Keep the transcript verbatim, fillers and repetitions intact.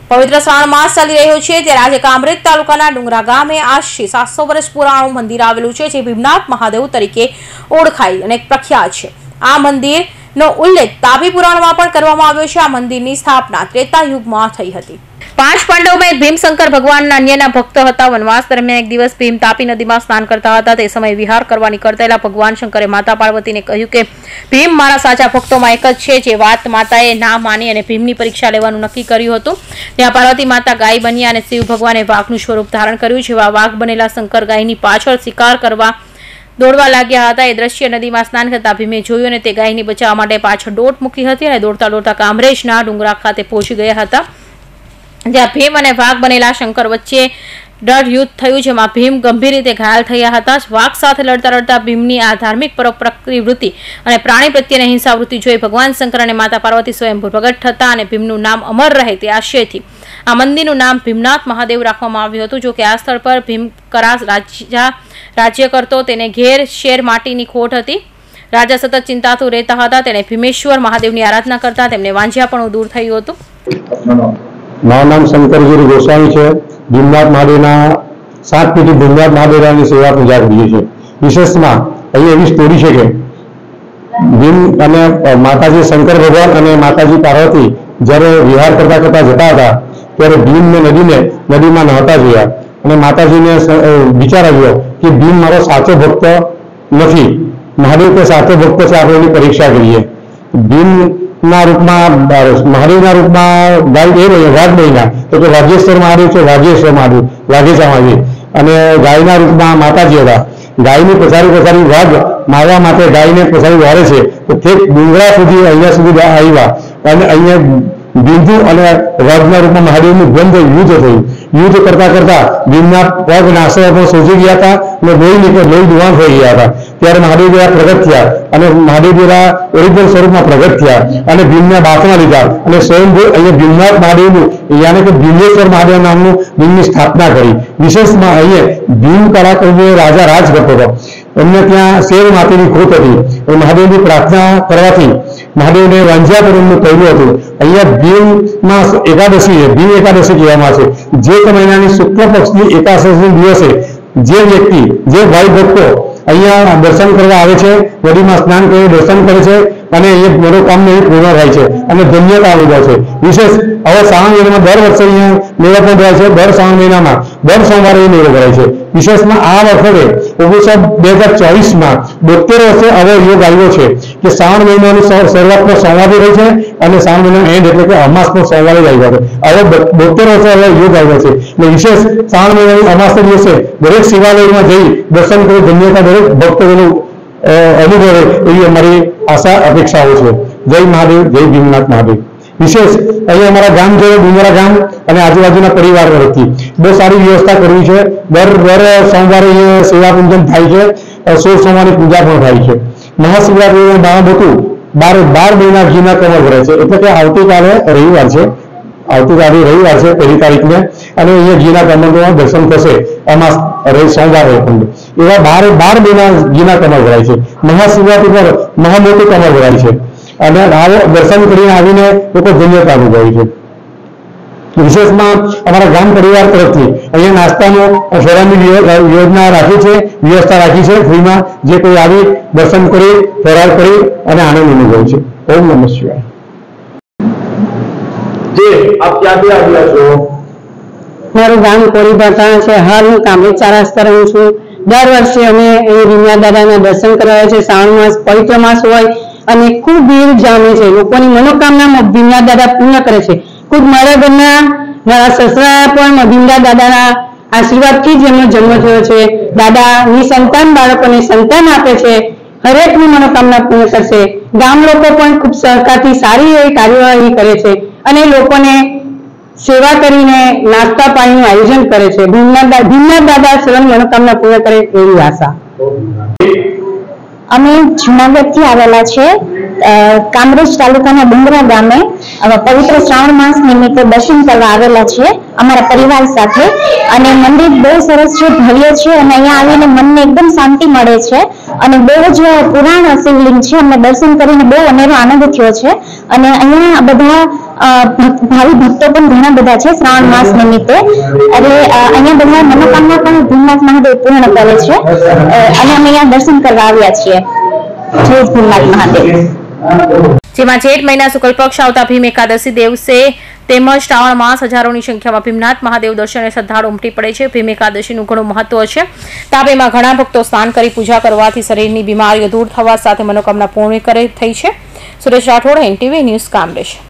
પવિત્ર શ્રાવણ માસ ચાલી રહ્યો છે ત્યારે આજે કામરેજ તાલુકાના ડુંગરા ગામે આશરે સાતસો વર્ષ પુરાણું મંદિર આવેલું છે જે ભીમનાથ મહાદેવ તરીકે ઓળખાય અને પ્રખ્યાત છે। આ મંદિરનો ઉલ્લેખ તાપી પુરાણમાં પણ કરવામાં આવ્યો છે। આ મંદિરની સ્થાપના ત્રેતા યુગમાં થઈ હતી। પાંચ પાંડવોમાં એક ભીમશંકર ભગવાનના અન્યના ભક્ત હતા। વનવાસ દરમિયાન એક દિવસ ભીમ તાપી નદીમાં સ્નાન કરતા હતા। તે સમયે વિહાર કરવા નીકળતા ભગવાન શંકરે માતા પાર્વતીને કહ્યું કે ભીમ મારા સાચા ભક્તોમાં એક જ છે। જે વાત માતાએ ના માની અને ભીમની પરીક્ષા લેવાનું નક્કી કર્યું હતું। ત્યાં પાર્વતી માતા ગાય બન્યા અને શિવ ભગવાને વાઘનું સ્વરૂપ ધારણ કર્યું। જેવા વાઘ બનેલા શંકર ગાયની પાછળ શિકાર કરવા દોડવા લાગ્યા હતા। એ દ્રશ્ય નદીમાં સ્નાન કરતા ભીમે જોયું અને તે ગાયને બચાવવા માટે પાછળ દોટ મૂકી હતી અને દોડતા દોડતા કામરેજના ડુંગરા ખાતે પહોંચી ગયા હતા। જ્યાં ભીમ અને વાઘ બનેલા શંકર વચ્ચે ડર યુદ્ધ થયું જેમાં ભીમ ગંભીર રીતે ઘાયલ થયા હતા। વાઘ સાથે લડતા લડતા ભીમની આ ધાર્મિક પ્રવૃત્તિ અને પ્રાણી પ્રત્યેની હિંસા વૃત્તિ જોઈ ભગવાન શંકર અને માતા પાર્વતી સ્વયંભૂ પ્રગટ થતા અને ભીમનું નામ અમર રહે તે આશયથી આ મંદિરનું નામ ભીમનાથ મહાદેવ રાખવામાં આવ્યું હતું। જો કે આ સ્થળ પર ભીમકરા રાજા રાજ્ય કરતો તેને ઘેર શેર માટીની ખોટ હતી। રાજા સતત ચિંતાતું રહેતા હતા। તેણે ભીમેશ્વર મહાદેવની આરાધના કરતા તેમને વાંઝિયાપણું દૂર થયું હતું। મારું નામ શંકરગીરી ગોસ્વામી છે। ભીમનાથ મહાદેવના સાત પેઢી ભીમનાથ મહાદેવની સેવા પૂજા કરીએ છીએ। વિશેષમાં અહીં એવી સ્ટોરી છે કે ભીમ અને માતાજી શંકર ભગવાન અને માતાજી પાર્વતી જ્યારે વિહાર કરતા કરતા જતા હતા ત્યારે ભીમને નદીને નદીમાં નહાતા જોયા અને માતાજીને વિચાર આવ્યો કે ભીમ મારો સાચો ભક્ત નથી, મહાદેવ તો સાચો ભક્ત છે, આપણે એની પરીક્ષા કરીએ। ભીમ ના રૂપમાં મહાદેવના રૂપમાં ગાય એ વાઘ બન્યા તો કે વાઘેશ્વર મહાદેવ છે, વાઘેશ્વર મહાદેવ વાઘેશા મહાદેવ અને ગાયના રૂપમાં માતાજી હતા। ગાયની પછાડી પછાડી વાઘ મારવા માટે ગાયને પછાડી વાળે છે તો ઠેક ડુંગરા સુધી અહીંયા સુધી આવ્યા અને અહીંયા બિંદુ અને વાઘના રૂપમાં મહાદેવનું દ્વંદ્વ યુદ્ધ થયું। યુદ્ધ કરતા કરતા ભીમના પગ નાસવા પણ સોજી ગયા હતા અને લોહી નીકળ લોહી દુવાન થઈ ગયા હતા। ત્યારે મહાદેવ દેવા પ્રગટ થયા અને મહાદેવ દેવા ઓરિજિનલ સ્વરૂપમાં પ્રગટ થયા અને ભીમને બાથમાં લીધા અને સ્વયંભૂ અહીંયા ભીમનાથ મહાદેવનું યાની કે ભીમેશ્વર મહાદેવ નામનું ભીમની સ્થાપના કરી। વિશેષમાં અહીંયા ભીમ કળા રાજા રાજ કરતો હતો, એમને ત્યાં શેર માટીની ખોટ હતી। મહાદેવની પ્રાર્થના કરવાથી મહાદેવને વાંઝિયાપણું કહ્યું હતું। અહીંયા ભીમમાં એકાદશી ભીમ એકાદશી કહેવામાં છે। જેઠ મહિનાની શુક્લ પક્ષની એકાદશી દિવસે જે વ્યક્તિ જે ભાઈ ભક્તો અહીંયા દર્શન કરવા આવે છે, નદીમાં સ્નાન કરી દર્શન કરે છે અને એ મનોકામના એ પૂર્ણ થાય છે અને ધન્યતા અનુભવે છે। વિશેષ હવે શ્રાવણ મહિનામાં દર વર્ષે અહીંયા મેળો પણ ભરાય છે। દર શ્રાવણ મહિનામાં દર સોમવારે એ મેળો ભરાય છે। વિશેષમાં આ વખતે ઓગણીસો બે હજાર ચોવીસમાં બોતેર વર્ષે હવે યોગ આવ્યો છે કે શ્રાવણ મહિનાની શરૂઆતનો સોમવારે રહી છે અને શ્રાવણ મહિનાનો એન્ડ એટલે કે અમાસનો સોમવારે જ આવ્યો છે। હવે બોતેર વર્ષે હવે યોગ આવ્યો છે એટલે વિશેષ શ્રાવણ મહિનાની અમાસના દિવસે દરેક શિવાલયમાં જઈ દર્શન કરી ધન્યતા દરેક ભક્તોનું અનુભવે એવી અમારી આશા અપેક્ષાઓ છે। જય મહાદેવ, જય ભીમનાથ મહાદેવ। વિશેષ અહીંયા અમારા ગામ છે ડુંગરા ગામ અને આજુબાજુના પરિવાર વતી બહુ સારી વ્યવસ્થા કરવી છે। દર દર સોમવારે અહીંયા સેવા પૂજન થાય છે, સોળ સોમવારની પૂજા પણ થાય છે। મહાશિવરાત્રિનું નામ હતું બાર બાર મહિના ઘીના કમર ભરે છે એટલે કે આવતીકાલે રવિવાર છે, આવતીકાલે રવિવાર છે પહેલી તારીખને અને અહીંયા ઘીના કમરમાં દર્શન થશે અમાસ સોમવારે પણ એવા બાર બાર મહિના ઘીના કમર ભરાય છે। મહાશિવરાત્રિ પર મહામોટી કમર ભરાય છે અને આવો દર્શન કરીને આવીને લોકો ધન્યતા અનુભવે છે। વિશેષમાં અમારા ગામ પરિવાર તરફથી અહીંયા નાસ્તાનો ફરાળની યોજના રાખી છે, વ્યવસ્થા રાખી છે ફ્રીમાં, જે કોઈ આવી દર્શન કરી ફરાળ કરી અને આનંદ અનુભવે છે। ઓમ નમઃ શિવાય। જે આપ ક્યાંથી આવ્યા છો? મારું ગામ કોળીભાટા છે। હાલ હું કામરેજ ચાર રસ્તે રહું છું। દર વર્ષે અમે અહીં ભીમનાથ દાદાના દર્શન કરવા છે। શ્રાવણ માસ પવિત્ર માસ હોય અને ખૂબ ભીડ જામે છે, લોકોની મનોકામના ભીમનાથ દાદા પૂર્ણ કરે છે। ખુદ મારા ઘરના મારા સસરા પણ ભીમનાથ દાદાના આશીર્વાદથી જ એમનો જન્મ થયો છે। દાદા નિસંતાન બાળકોને સંતાન આપે છે, હરેકની મનોકામના પૂર્ણ કરશે। ગામ લોકો પણ ખૂબ સહકારથી સારી એવી કાર્યવાહી કરે છે અને લોકોને સેવા કરીને નાસ્તા પાણીનું આયોજન કરે છે। ભીમનાથ ભીમનાથ દાદા સર્વની મનોકામના પૂર્ણ કરે એવી આશા। અમે જુનાગઢથી આવેલા છે, કામરેજ તાલુકાના ડુંગરા ગામે પવિત્ર શ્રાવણ માસ નિમિત્તે દર્શન કરવા આવેલા છે અમારા પરિવાર સાથે અને મંદિર બહુ સરસ છે, ભવ્ય છે અને અહીંયા આવીને મનને એકદમ શાંતિ મળે છે અને બહુ જ પુરાણ શિવલિંગ છે। અમને દર્શન કરીને બહુ અનેરો આનંદ થયો છે અને અહીંયા બધા ભાવિ ભક્તો પણ ઘણા બધા છે શ્રાવણ માસ નિમિત્તે, એટલે અહીંયા બધા મનોકામના પણ ભીમનાથ મહાદેવ પૂર્ણ કરે છે અને અમે અહીંયા દર્શન કરવા આવ્યા છીએ. જય ભીમનાથ મહાદેવ. જેમાં જેઠ મહિના શુક્લ પક્ષ આવતા ભીમ એકાદશી દિવસે તેમજ શ્રાવણ માસ હજારોની સંખ્યામાં ભીમનાથ મહાદેવ દર્શને શ્રદ્ધાળુ ઉમટી પડે છે. ભીમ એકાદશીનું ઘણું મહત્વ છે. તાપીમાં ઘણા ભક્તો સ્નાન કરી પૂજા કરવાથી શરીરની બીમારીઓ દૂર થવા સાથે મનોકામના પૂર્ણ કરી થઈ છે. Suresh Rathod, NTV news, Kamrej.